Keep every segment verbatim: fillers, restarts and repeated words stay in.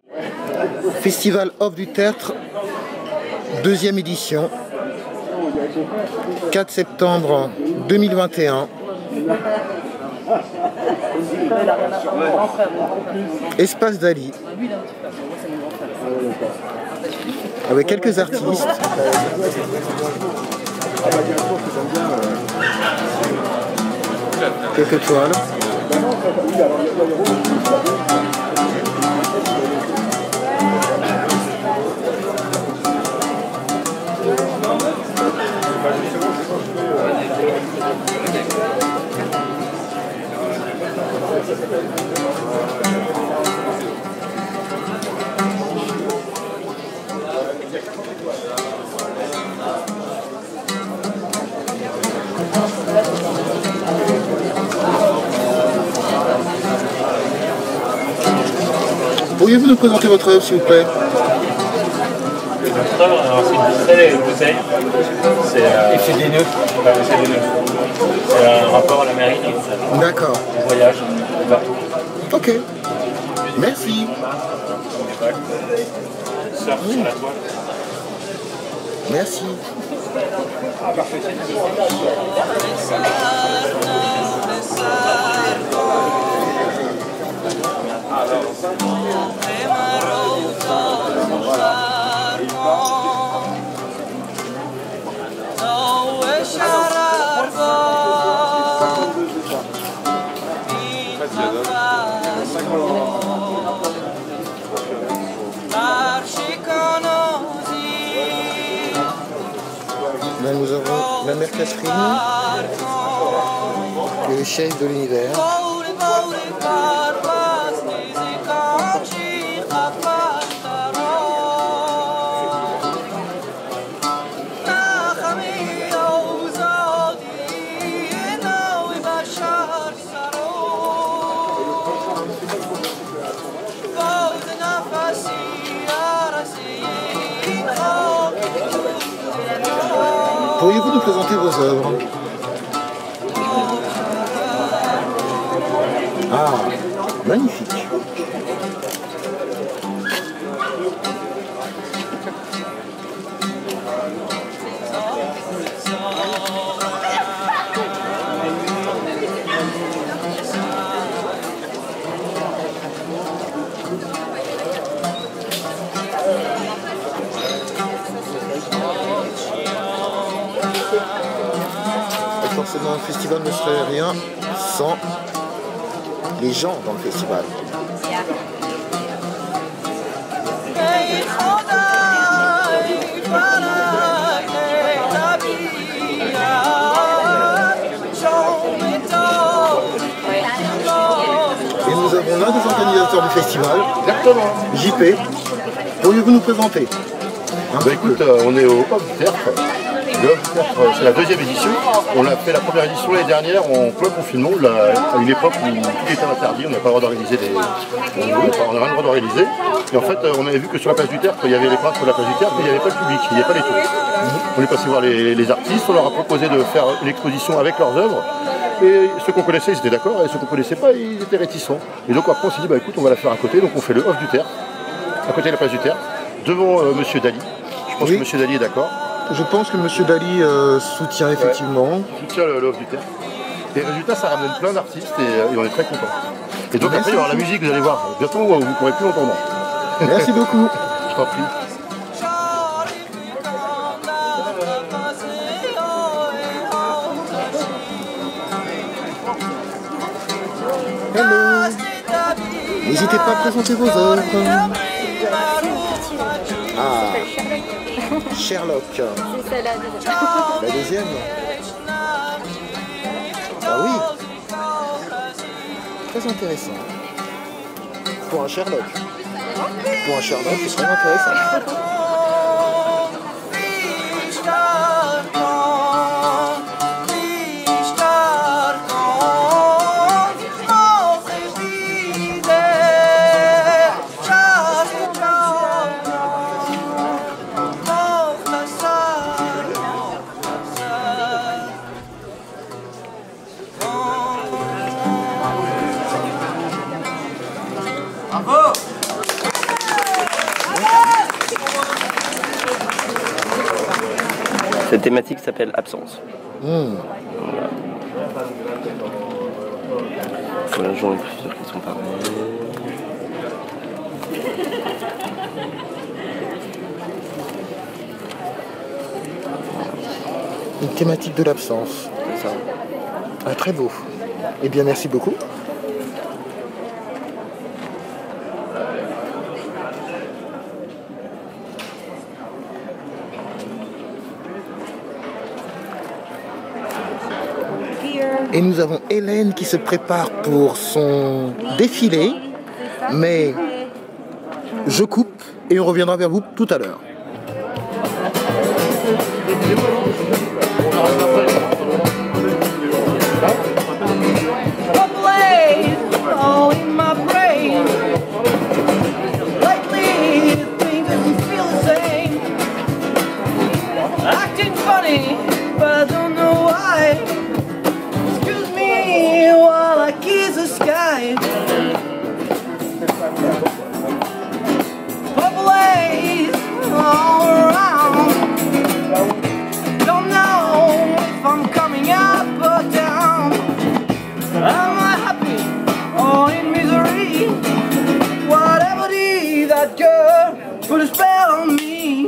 Festival Off du Tertre, deuxième édition, quatre septembre deux mille vingt et un. Espace Dali, avec quelques artistes. Quelques toiles. Pourriez-vous nous présenter votre œuvre, s'il vous plaît? Alors c'est une bouteille, une bouteille. C'est euh, Et c'est des nœuds. Ouais, c'est des nœuds. C'est un rapport à l'Amérique. D'accord. On voyage partout. Ok. Merci. Surf sur la toile. Merci. Là, nous avons la mère Catherine, le chef de l'univers. Pourriez-vous nous présenter vos œuvres? Ah, magnifique. Forcément, le festival ne serait rien sans les gens dans le festival. Et nous avons l'un des organisateurs du festival, Exactement. J P. Pourriez-vous nous présenter? Bah écoute, euh, on est au Off du Tertre. Le Off du Tertre, c'est la deuxième édition. On a fait la première édition l'année dernière en plein confinement, là, à une époque où tout était interdit, on n'a pas le droit d'organiser des. On n'a rien le droit d'organiser. Et en fait, on avait vu que sur la place du Tertre, il y avait les princes sur la place du Tertre, mais il n'y avait pas le public, il n'y avait pas les touristes. On est passé voir les, les artistes, on leur a proposé de faire une exposition avec leurs œuvres. Et ceux qu'on connaissait, ils étaient d'accord, et ceux qu'on ne connaissait pas, ils étaient réticents. Et donc après, on s'est dit, bah écoute, on va la faire à côté, donc on fait le Off du Tertre, à côté de la place du Tertre, devant euh, Monsieur Dali. Je pense oui. que Monsieur Dali est d'accord. Je pense que Monsieur Dali euh, soutient effectivement. Ouais, soutient le, le Off du Tertre. Et résultat, ça ramène plein d'artistes et, et on est très contents. Et donc Merci après, il y aura la musique, vous allez voir. Bientôt, vous ne pourrez plus l'entendre. Merci beaucoup. Je t'en prie. Hello. N'hésitez pas à présenter vos œuvres. Ah, Sherlock. C'est ça la deuxième. La deuxième. Ah oui. Très intéressant. Pour un Sherlock. Pour un Sherlock, c'est très intéressant. Bravo! Cette thématique s'appelle absence. Mmh. Voilà. Voilà, j'en ai plusieurs qui sont pareils. Une thématique de l'absence. C'est ça. Ah, très beau. Eh bien, merci beaucoup. Et nous avons Hélène qui se prépare pour son défilé, mais je coupe et on reviendra vers vous tout à l'heure. Put a spell on me.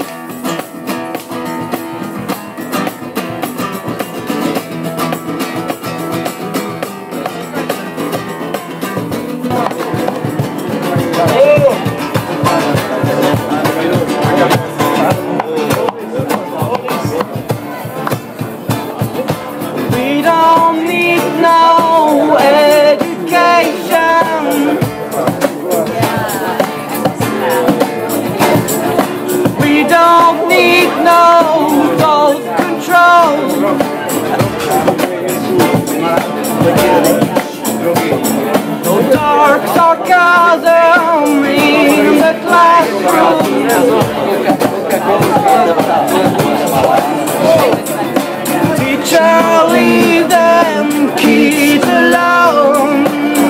We don't need no education. We don't need no thought control. No dark sarcasm in the classroom. Teacher, leave them kids alone.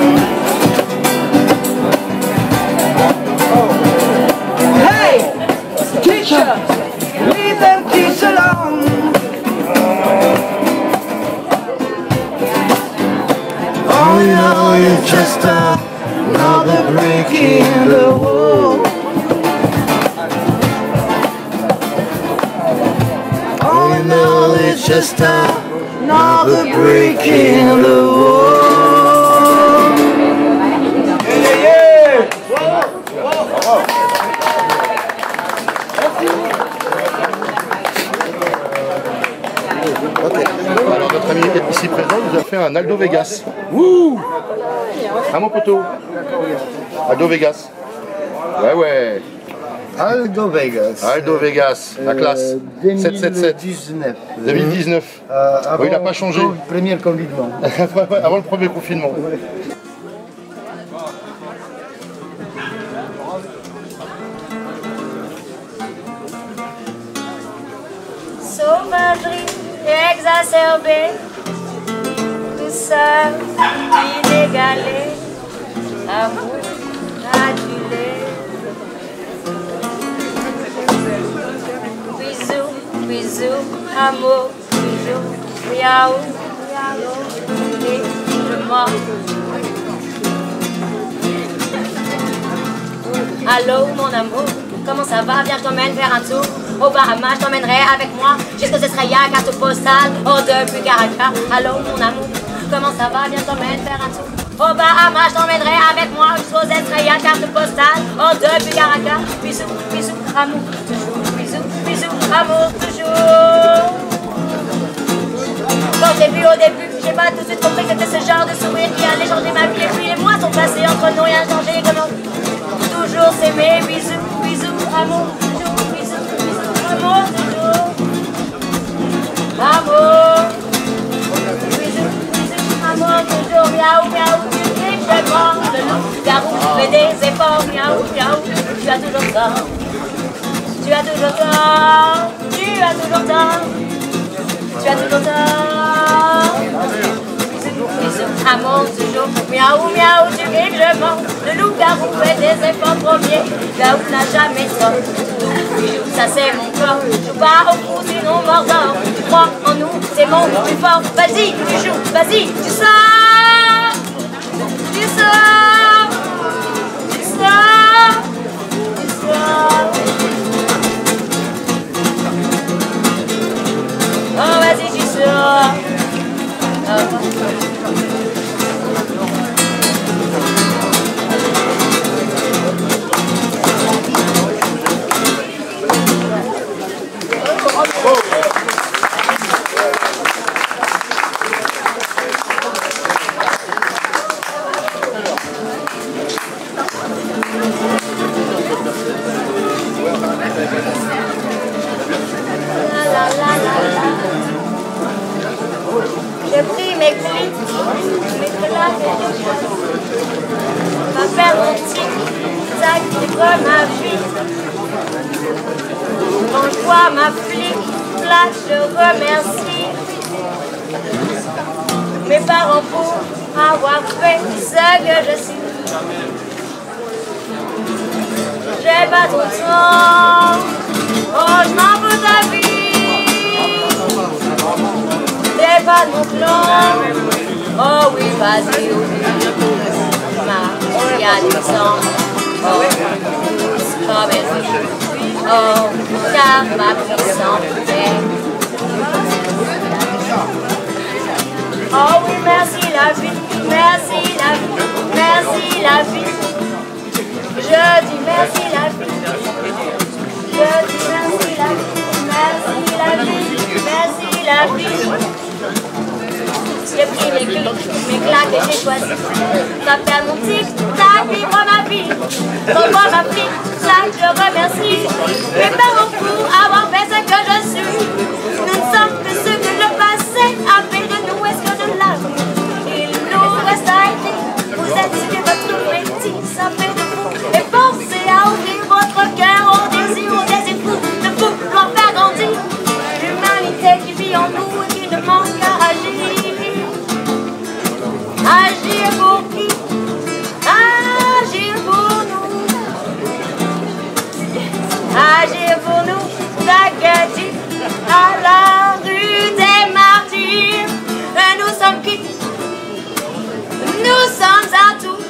Hey! Teacher, leave them kids alone. Oh, you know you're just another brick in the wall. Oh, you know it's just another brick in the wall. Yeah, yeah, yeah. Okay. Alors notre ami ici présent nous a fait un Aldo Vegas. Wouh! Un mon poteau. Aldo Vegas. Ouais ouais. Aldo Vegas. Aldo Vegas, la classe. sept cent soixante-dix-neuf. deux mille dix-neuf. Euh, oui, il n'a pas changé. Le premier confinement. Avant le premier confinement. Sauvagerie exacerbée, douceur inégalée, amour adulé. Bisous, bisous, amour, bisous, miaou, miaou, et je mens. Allô mon amour, comment ça va? Viens, je t'emmène faire un tour. Au Bahamas, je t'emmènerai avec moi jusqu'aux Estrellas, carte postale, hors de Bucaraca. Allô mon amour, comment ça va? Viens, je t'emmène faire un tour. Au Bahamas, je t'emmènerai avec moi jusqu'aux Estrellas, carte postale, hors de Bucaraca. Bisous, bisous, amour, toujours. Bisous, bisous, amour, toujours. Quand j'ai vu au début, j'ai pas tout de suite compris que c'était ce genre de sourire qui allait changer ma vie. Et puis les mois sont passés, entre nous rien changé. Comment toujours s'aimer? Bisous, bisous, amour, toujours. Bisous, bisous, amour, toujours. Amour. Bisous, bisous, amour, toujours. Miaou, miaou, tu cries, je mange le loup. Garou, fais des efforts, miaou, miaou. Tu as toujours tort. Tu as toujours tort. Tu as toujours tort. Tu as toujours tort. Bisous, bisous, amour, toujours. Miaou, miaou, tu cries, je mange. Le loup-garou fait des efforts premiers. Garou n'a jamais tort. Ça c'est mon corps. fort, joue pas au fou sinon mordant. Tu crois en nous, c'est mon plus fort. Vas-y, tu joues, vas-y, tu sors, tu sors, tu sors, tu sors. Oh, vas-y, tu sors. Oh. J'ai pris mes clips, mes claques et mes choses. Va faire mon petit sac qui décolle ma vie. Quand je vois ma flic, là je remercie mes parents pour avoir fait ce que je suis. J'ai pas ton temps, oh je m'en fous de ta vie. T'es pas de mon clan, oh oui vas-y, oublie. Ma, il y a du sang, oh, strawberry, oh, car ma puissance est. Oh oui merci la vie, merci la vie, merci la vie. Je dis merci la vie, je dis merci la vie, merci la vie, merci la vie. J'ai pris mes clics, mes claques et j'ai choisi. Ça fait mon tic-tac, vivre ma vie. Quand moi ma fille, ça je remercie. Mes parents pour avoir fait ce que je suis. Nous ne sommes que ce que le passé a fait de nous, est-ce que de l'avenir. Il nous reste à aider. Vous êtes ce que votre métier, ça fait de vous. Et pensez à ouvrir votre cœur au désir, au désir fou de vouloir faire grandir l'humanité qui vit en nous et qui ne manque qu'à agir. Agir pour qui? Agir pour nous. Agir pour nous, Tagadi, à la rue des martyrs. Et nous sommes qui? Nous sommes à tout.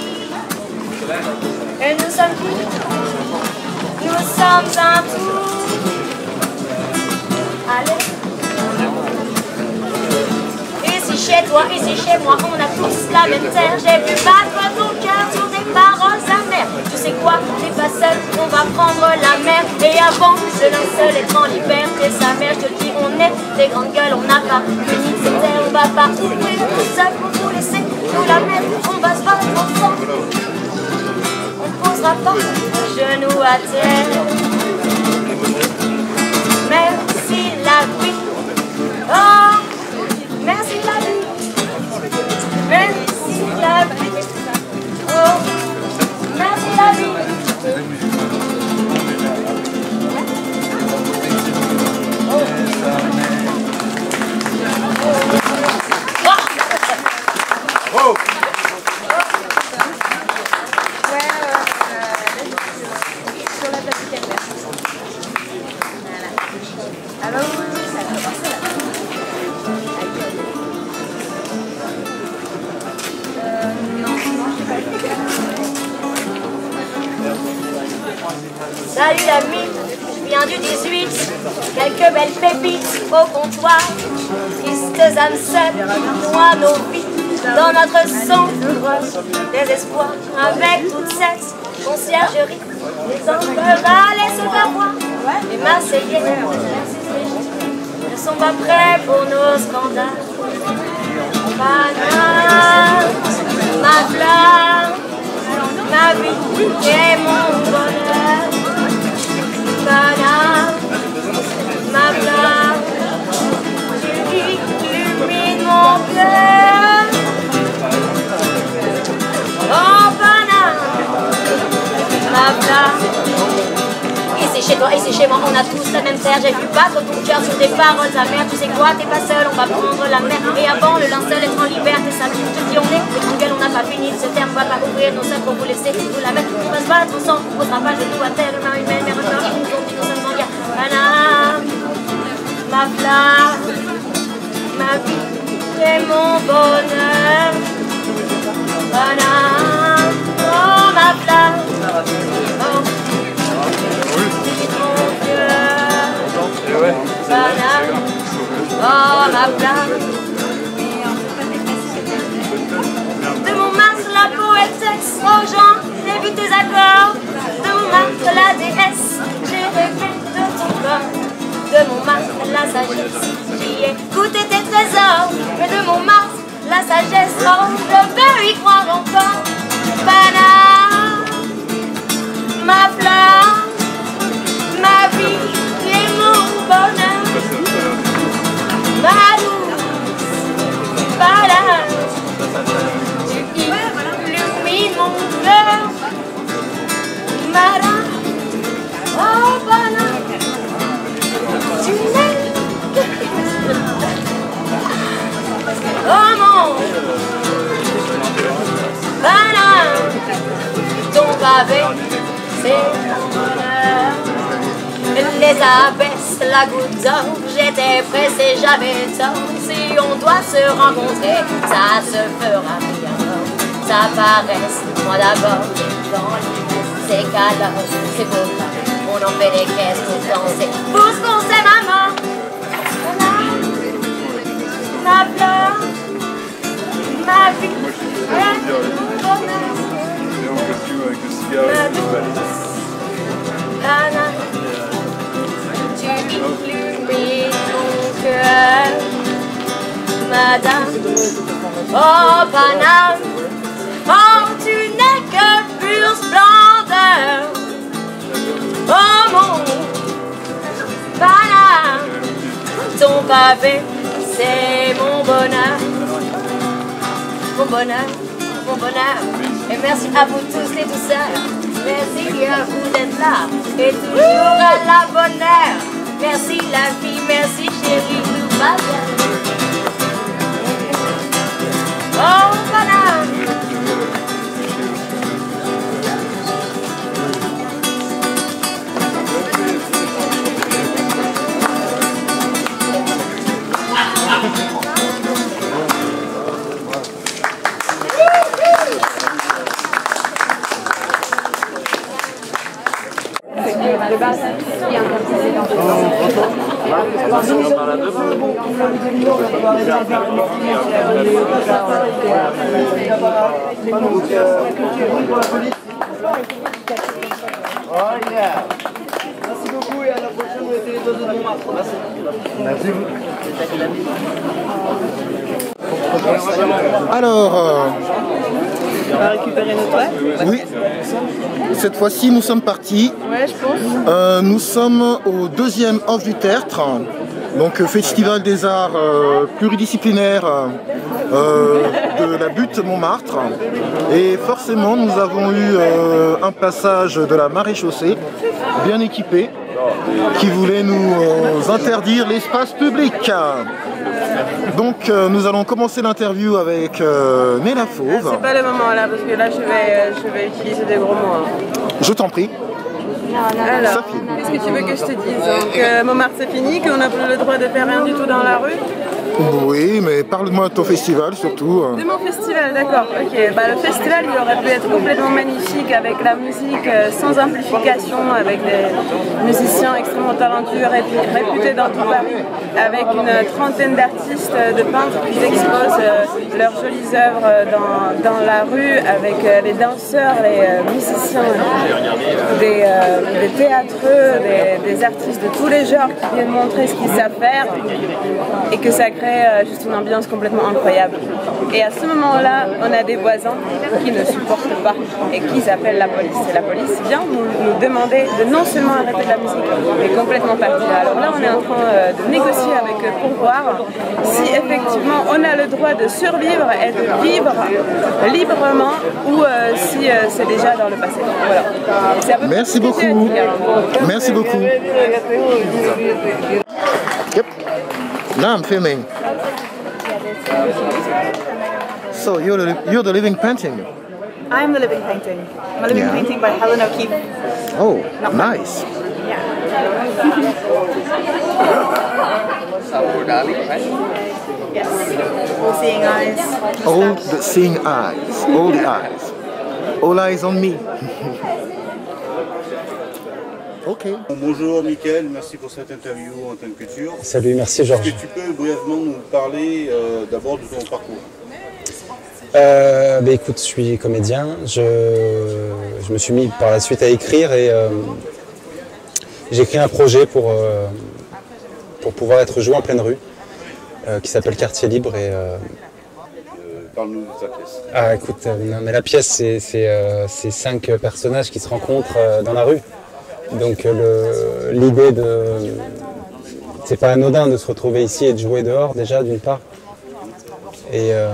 Et nous sommes qui? Nous sommes à tout. Allez. Ici chez toi, ici chez moi, on a tous la même terre. J'ai vu battre ton cœur sur des paroles amères. Tu sais quoi, t'es pas seul, on va prendre la mer. Et avant, ce linceul être en liberté, sa mère, je te le dis, on est des grandes gueules, on n'a pas fini de cette terre. On va pas ouvrir tout seul pour vous laisser nous la mettre. On va se battre ensemble. On posera pas genoux à terre. Merci la vie. Oh, merci la vie. Merci la vie. Oh, merci la vie. Oh. Oh. Salut l'ami, je viens du dix-huit, quelques belles pépites au comptoir. Tristes âmes seules, noient nos vies dans notre sang, désespoir, avec toute cette conciergerie. Les empereurs les se faire voir, les Marseillais ne sont pas prêts pour nos scandales. Paname, ma flamme, ma vie et mon bonheur. Paname, ma flamme, tu illumines mon cœur. Oh Paname, ma flamme. Ici chez toi, ici chez moi, on a tous la même terre. J'ai vu battre ton cœur sur des paroles amères. Tu sais quoi, t'es pas seul, on va prendre la mer. Et avant, le linceul être en liberté, ça je te dis on est des grandes gueules, on n'a pas fini de se taire. On va pas ouvrir nos seuls pour vous laisser nous la mettre. On va se battre ensemble, on posera pas le genou à terre. Humain, humaine, mais record, nous ont dit nous sommes en guerre. ma flamme, ma vie et mon bonheur. Banane, oh ma flamme, oh mon cœur. Banane, oh ma flamme. De mon Montmartre, la poétesse, aux gens, j'ai vu tes accords. De mon Montmartre, la déesse, j'ai rêvé de ton corps. De mon Montmartre, la sagesse, j'y ai goûté tes trésors. Mais de mon Montmartre, la sagesse, oh, je veux y croire encore. Banane, ma flamme, ma vie et mon bonheur. Ma douce banane, tu illumines mon cœur. Banane, oh banane, tu n'es oh mon banane, ton pavé, c'est mon bonheur. Les abaisse, la goutte d'or, j'étais pressée, j'avais tort. Si on doit se rencontrer, ça se fera bien. Ça paraisse, moi d'abord, dans l'ivresse, c'est qu'alors, c'est beau, on en fait des caisses pour danser. Pour ce qu'on sait, maman, ma fleur, ma vie, mon bonheur, ma douce, banane, tu illumines mon cœur, madame, oh banane, oh tu n'es que pure splendeur, oh mon banane, ton pavé, c'est mon bonheur, mon bonheur, mon bonheur. Et merci à vous tous les douceurs. Merci à vous d'être là. Et toujours à la bonne heure. Merci la vie, merci chérie, tout va bien. Oh, banane. Oh yeah. Merci beaucoup et à la prochaine, vous êtes les deux de Montmartre. Merci. Merci. Alors, euh, On va récupérer notre ouais. oui, cette fois-ci nous sommes partis. Ouais, je pense. Euh, nous sommes au deuxième off du Tertre, donc festival des arts euh, pluridisciplinaires euh, de la butte Montmartre. Et forcément, nous avons eu euh, un passage de la maréchaussée, bien équipé, qui voulait nous euh, interdire l'espace public. Donc euh, nous allons commencer l'interview avec euh, Néla Fauve. C'est pas le moment là, parce que là je vais, je vais utiliser des gros mots. Hein. Je t'en prie. Alors, Sophie. qu'est-ce que tu veux que je te dise? Donc, euh, Montmartre c'est fini, qu'on n'a plus le droit de faire rien du tout dans la rue? Oui, mais parle-moi de ton festival surtout. De mon festival, d'accord. Ok, bah, le festival il aurait pu être complètement magnifique avec la musique euh, sans amplification, avec des musiciens extrêmement talentueux, répu- réputés dans tout Paris, avec une trentaine d'artistes, euh, de peintres qui exposent euh, leurs jolies œuvres dans, dans la rue, avec euh, les danseurs, les euh, musiciens, euh, des, euh, des théâtreux, des, des artistes de tous les genres qui viennent montrer ce qu'ils savent faire et que ça crée euh, juste une ambiance complètement incroyable. Et à ce moment-là, on a des voisins qui ne supportent pas et qui appellent la police. Et la police vient nous, nous demander de non seulement arrêter la musique, mais complètement partir. Alors là, on est en train euh, de négocier avec eux pour voir si effectivement on a le droit de survivre et de vivre librement ou euh, si euh, c'est déjà dans le passé. Voilà. C'est un peu Merci compliqué à beaucoup. dire. Merci beaucoup. Yep. Now I'm filming. So you're the, you're the living painting. I'm the living painting. I'm a living Yeah. painting by Helen O'Keefe. Oh, nice. Yeah. Salvador Dali, right? Yes. All seeing eyes. All the seeing eyes. All the eyes. All eyes on me. Ok. Bonjour Mickaël, merci pour cette interview en Antenne Culture. Salut, merci Georges. Est-ce que tu peux brièvement nous parler euh, d'abord de ton parcours? euh, bah, Écoute, je suis comédien. Je, je me suis mis par la suite à écrire et euh, j'ai écrit un projet pour, euh, pour pouvoir être joué en pleine rue euh, qui s'appelle Quartier Libre. Et, euh, Parle-nous de ta pièce. Ah écoute, euh, non, mais la pièce c'est euh, cinq personnages qui se rencontrent euh, dans la rue. Donc euh, l'idée de... C'est pas anodin de se retrouver ici et de jouer dehors déjà d'une part. Et euh,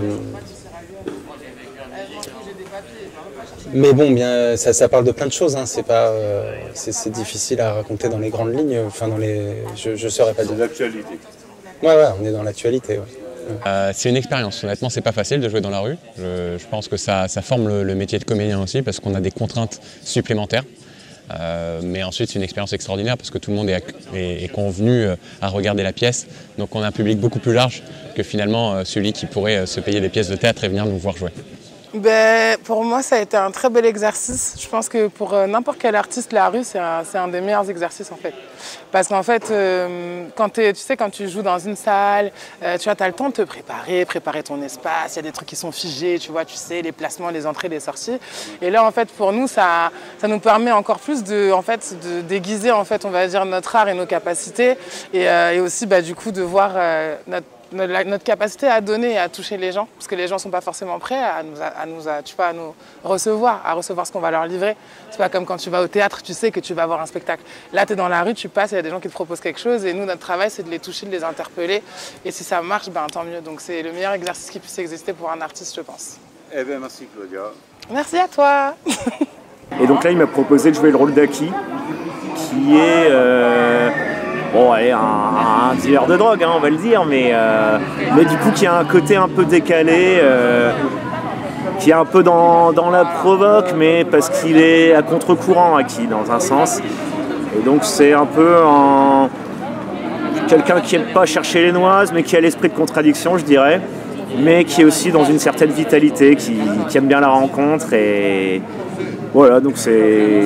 mais bon, bien, ça, ça parle de plein de choses, hein. C'est pas, euh, c'est difficile à raconter dans les grandes lignes, enfin dans les... Je, je saurais pas dire. C'est l'actualité. Ouais, ouais, on est dans l'actualité, ouais. Euh, c'est une expérience, honnêtement c'est pas facile de jouer dans la rue. Je, je pense que ça, ça forme le, le métier de comédien aussi parce qu'on a des contraintes supplémentaires. Euh, mais ensuite c'est une expérience extraordinaire parce que tout le monde est, est, est convenu à regarder la pièce. Donc on a un public beaucoup plus large que finalement celui qui pourrait se payer des pièces de théâtre et venir nous voir jouer. Ben, pour moi, ça a été un très bel exercice. Je pense que pour euh, n'importe quel artiste, la rue, c'est un, un des meilleurs exercices en fait. Parce qu'en fait, euh, quand tu sais, quand tu joues dans une salle, euh, tu vois, as le temps de te préparer, préparer ton espace. Il y a des trucs qui sont figés, tu vois, tu sais, les placements, les entrées, les sorties. Et là, en fait, pour nous, ça, ça nous permet encore plus de, en fait, de déguiser, en fait, on va dire, notre art et nos capacités. Et, euh, et aussi, bah, du coup, de voir euh, notre notre capacité à donner et à toucher les gens, parce que les gens ne sont pas forcément prêts à nous, à nous, à, tu vois, à nous recevoir, à recevoir ce qu'on va leur livrer. C'est pas comme quand tu vas au théâtre, tu sais que tu vas voir un spectacle. Là, tu es dans la rue, tu passes, il y a des gens qui te proposent quelque chose, et nous, notre travail, c'est de les toucher, de les interpeller, et si ça marche, ben, tant mieux. Donc c'est le meilleur exercice qui puisse exister pour un artiste, je pense. Eh bien, merci Claudia. Merci à toi. Et donc là, il m'a proposé de jouer le rôle d'Aki, qui est... Euh... Bon, allez, un, un dealer de drogue, hein, on va le dire, mais, euh, mais du coup qui a un côté un peu décalé, euh, qui est un peu dans, dans la provoque, mais parce qu'il est à contre-courant, Aki, dans un sens. Et donc c'est un peu un, quelqu'un qui n'aime pas chercher les noises, mais qui a l'esprit de contradiction, je dirais, mais qui est aussi dans une certaine vitalité, qui, qui aime bien la rencontre. Et voilà, donc c'est...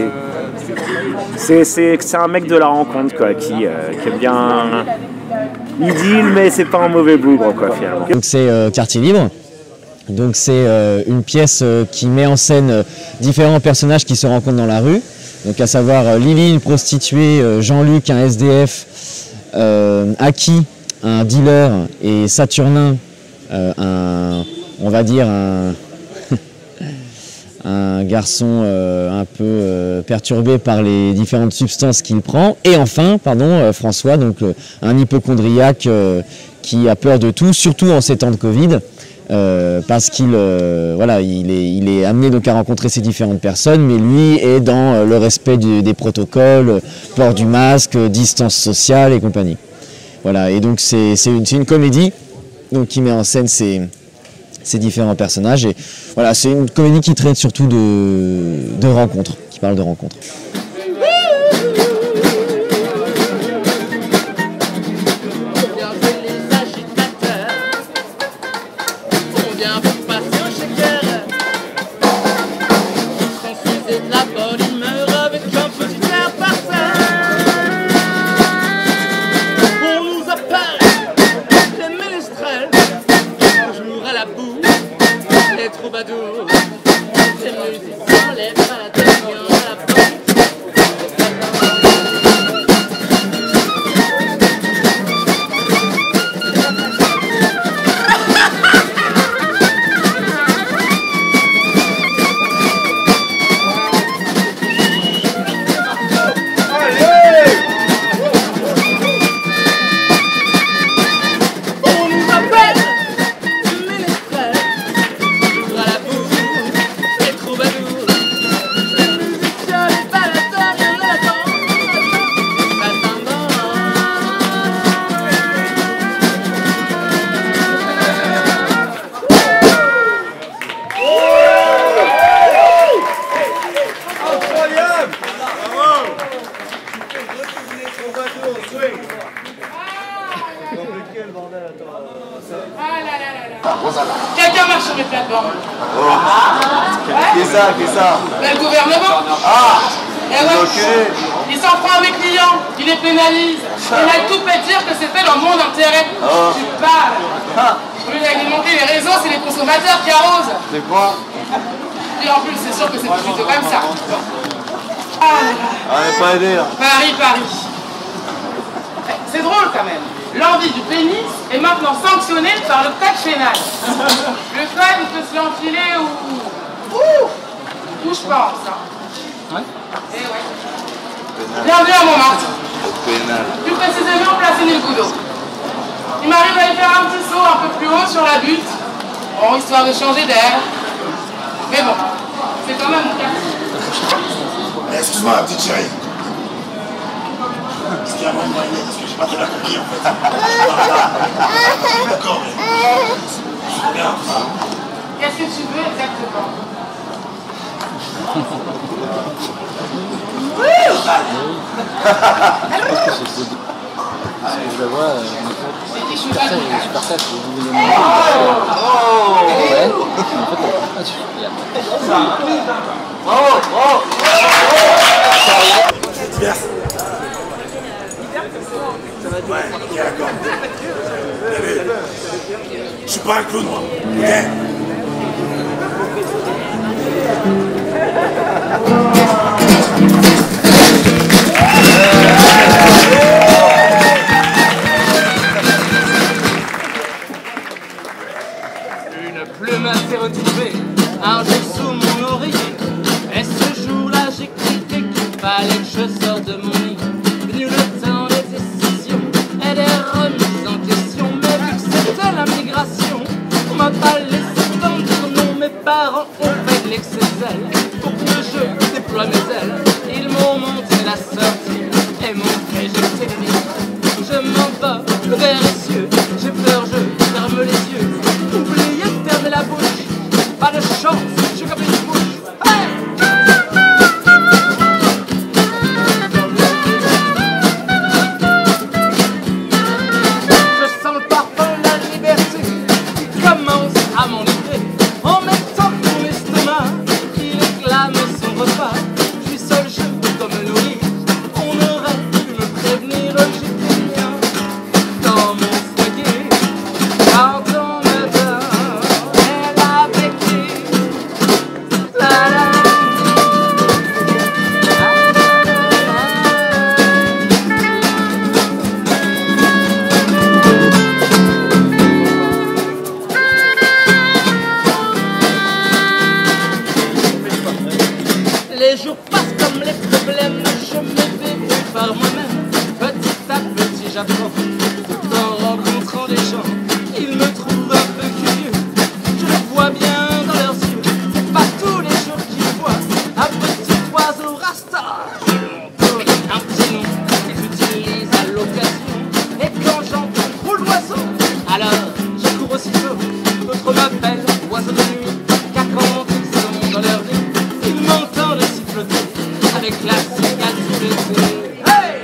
C'est un mec de la rencontre quoi, qui, euh, qui aime bien l'idylle, mais c'est pas un mauvais bougre quoi finalement. Donc c'est euh, Quartier Libre. Donc c'est euh, une pièce euh, qui met en scène euh, différents personnages qui se rencontrent dans la rue. Donc à savoir euh, Lily, une prostituée, euh, Jean-Luc, un S D F, euh, Aki, un dealer, et Saturnin, euh, un, on va dire un un garçon euh, un peu euh, perturbé par les différentes substances qu'il prend. Et enfin, pardon, euh, François, donc euh, un hypochondriaque euh, qui a peur de tout, surtout en ces temps de Covid, euh, parce qu'il euh, voilà, il est, il est amené donc à rencontrer ces différentes personnes, mais lui est dans euh, le respect du, des protocoles, port du masque, distance sociale et compagnie. Voilà, et donc c'est une, une comédie donc, qui met en scène ces... ces différents personnages, et voilà, c'est une comédie qui traite surtout de, de rencontres, qui parle de rencontres. Quelqu'un marche sur mes plates-bandes. Oh. Qui est ça? Qui est ça? Le gouvernement. Ah. Et ouais. Il s'en prend à mes clients, il les pénalise. Il a tout fait dire que c'était dans mon intérêt. Oh. Tu parles. Ah. Au lieu d'alimenter les réseaux, c'est les consommateurs qui arrosent. C'est quoi? Et en plus, c'est sûr que c'est plutôt comme ça. Ah, on n'est pas aidé là. Paris, Paris. C'est drôle quand même. L'envie du pénis est maintenant sanctionnée par le code pénal. Le code, il peut se l'enfiler où... Où Où je pense. Hein. Ouais. Eh ouais. Bienvenue à Montmartre. Pénal. Plus précisément, place Émile-Goudot. Il m'arrive à y faire un petit saut un peu plus haut sur la butte. Bon, histoire de changer d'air. Mais bon, c'est quand même mon quartier. Excuse-moi, la petite chérie. Ce qu'il y a vraiment moyen, parce que j'ai pas très bien compris en fait. D'accord, mais... Bien. Qu'est-ce que tu veux exactement? Oui. Je la vois, je suis super sage, elle est super sage, je voulais demander. Oh ouais. En fait, elle est super. Bravo, bravo. Divers. Ouais, ok, d'accord. Je suis pas un clown, moi. Ok. Une plume s'est retrouvée un jour sous mon oreiller. Et ce jour-là, j'ai cliqué qu'il fallait que je sorte de mon lit. Venu le temps des décisions et des remises en question. Mais vu que c'était la migration, on m'a pas laissé tant dire non. Mes parents ont fait de l'excès zèle pour que je déploie mes ailes. Ils m'ont montré la sortie et montré j'ai technique. Je m'en vais vers les cieux, j'ai peur, je ferme les yeux. Oubliez de fermer la bouche, pas de chance, je suis comme une bouche. Hey! Je sens le parfum de la liberté qui commence à m'enivrer. En même temps que mon estomac qui réclame son repas. Je suis seul, je dois me nourrir. On aurait pu me prévenir, j'étais bien dans mon foyer. Quand on me donne, elle a vécu. La la. Les jours passent comme les problèmes, je me débrouille par moi-même. Petit à petit j'apprends, tout en rencontrant des gens. Ils me trouvent un peu curieux, je le vois bien dans leurs yeux. C'est pas tous les jours qu'ils voient un petit oiseau rasta. Je m'en donne un petit nom, j'utilise à l'occasion. Et quand j'entends roule l'oiseau, alors je cours aussitôt. D'autres m'appellent oiseau de nuit, car quand ils sont dans leur vie, ils m'entendent siffloter avec la cigale sous les yeux. Hey!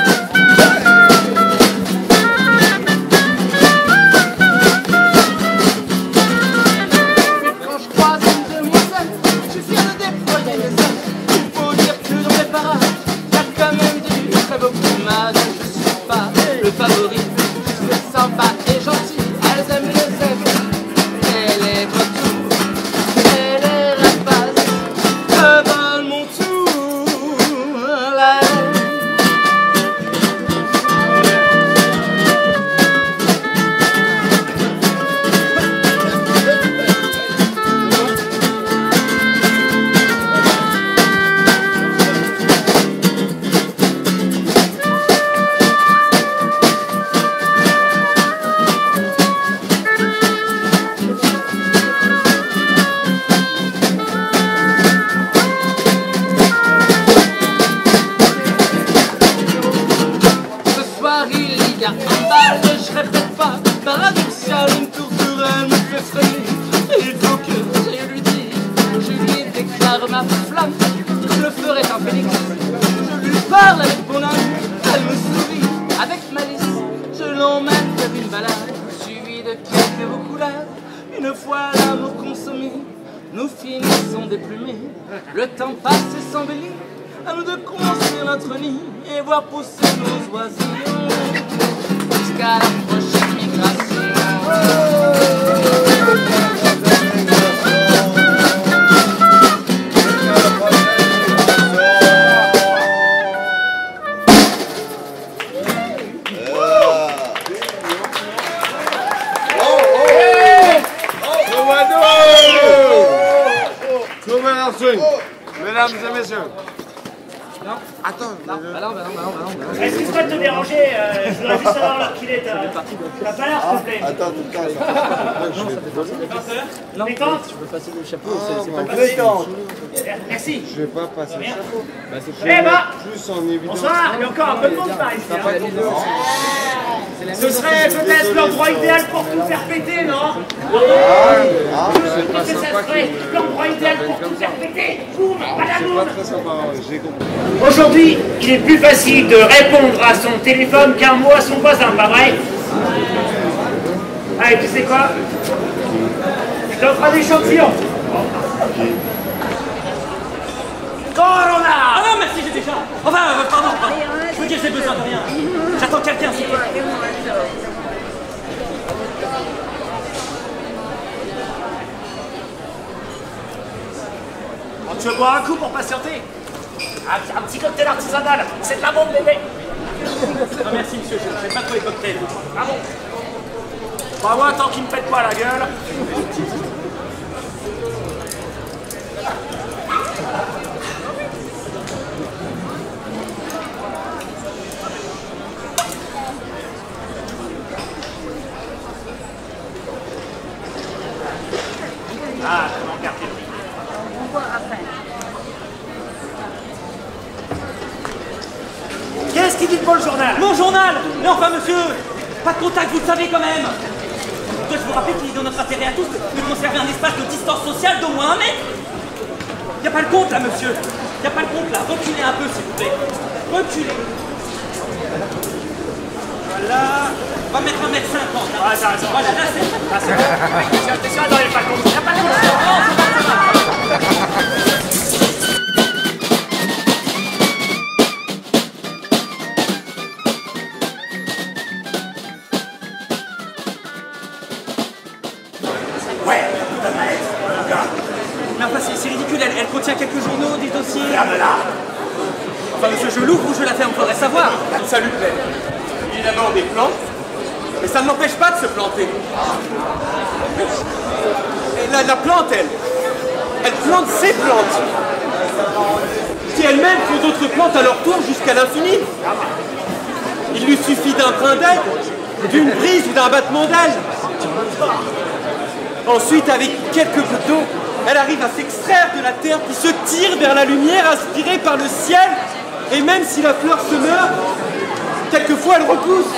Puis quand je croise une demoiselle, je suis fier de déployer mes ailes. Il faut dire que dans les parages, y a quand même du très beau plumage. Je suis pas le favori, je suis sympa et gentil. Elles aiment les ailes, et les vautours, et les rapaces. Je donne mon tour là. Une fois l'amour consommé, nous finissons déplumés. Le temps passe et s'embellit, à nous de construire notre nid et voir pousser nos oisillons jusqu'à la prochaine migration. Mesdames et messieurs. Non. Attends. Non, bah non, bah non, bah non, bah non. Est-ce que je peux te déranger euh, Je voudrais juste savoir l'heure qu'il est. T'as pas l'heure, s'il te plaît. Attends, tout le temps. Non, détente. Tu peux passer le chapeau, c'est pas pas le détente. Merci. Je vais pas passer le chapeau. Bah, eh bah, plus en évidence. bonsoir, il y a encore un peu de monde par ici. Hein. Ce serait peut-être l'endroit idéal pour tout faire péter, non Ah, c'est pas Ça sympa. serait l'endroit idéal pour tout faire péter. Boum, C'est badaboum. pas très sympa, j'ai compris. Aujourd'hui, il est plus facile de répondre à son téléphone qu'un mot à son voisin, pas vrai? Allez, tu sais quoi? Je t'offre un échantillon. Corona! Ah non, merci, j'ai déjà. Enfin, euh, pardon, pardon. Je veux dire, j'ai besoin de rien. J'attends quelqu'un, s'il vous plaît. Bon, tu veux boire un coup pour patienter? Un, un petit cocktail artisanal, c'est de la bombe, bébé. Non, merci, monsieur, je n'ai pas trop les cocktails. Ah bon? Bah moi, tant qu'il me pète pas la gueule. Ah, comment garder? On voit après. Qu'est-ce qu'il dit de bon le journal? Mon journal! Mais enfin, monsieur, pas de contact, vous le savez quand même. Dois-je vous rappeler qu'il est dans notre intérêt à tous de conserver un espace de distance sociale d'au moins un mètre? Y a pas le compte là, monsieur. Y a pas le compte là. Reculez un peu, s'il vous plaît. Reculez. Voilà. On va mettre un mètre cinquante. Ah, ça raison. Voilà, là c'est. Ah, c'est bon. Attention, attends, il n'y a pas de compte. Il n'y a pas de compte. Mais enfin, c'est ridicule, elle, elle contient quelques journaux, des dossiers. Ferme-la. Enfin, monsieur, je l'ouvre ou je la ferme, faudrait savoir. Ça lui plaît. Évidemment, des plantes, mais ça ne m'empêche pas de se planter. Et la, la plante, elle, elle plante ses plantes, qui elles-mêmes font d'autres plantes à leur tour jusqu'à l'infini. Il lui suffit d'un brin d'ail, d'une brise ou d'un battement d'aile. Ensuite, avec quelques gouttes d'eau, elle arrive à s'extraire de la terre qui se tire vers la lumière inspirée par le ciel. Et même si la fleur se meurt, quelquefois elle repousse.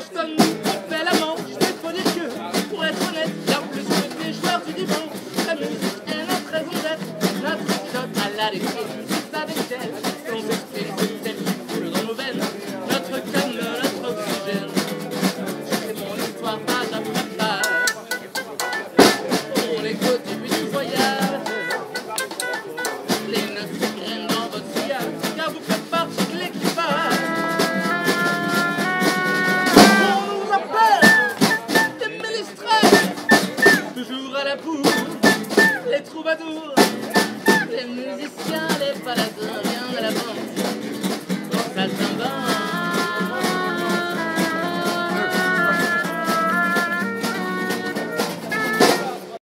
personne ne fait la manche. Mais faut dire que, pour être honnête, bien plus que les joueurs du divan, la musique est notre raison d'être, notre antidote à l'addiction. C'est avec elle qu'on s'exprime, c'est elle qui coule dans nos veines, notre calme, notre oxygène. C'est mon histoire page après page. On écoute du but du voyage, les notes s'égrènent dans votre cigare, car vous faites partie de l'équipage. On nous appelle des mélistrels, toujours à la bourre, les troubadours, les musiciens, les baladeurs.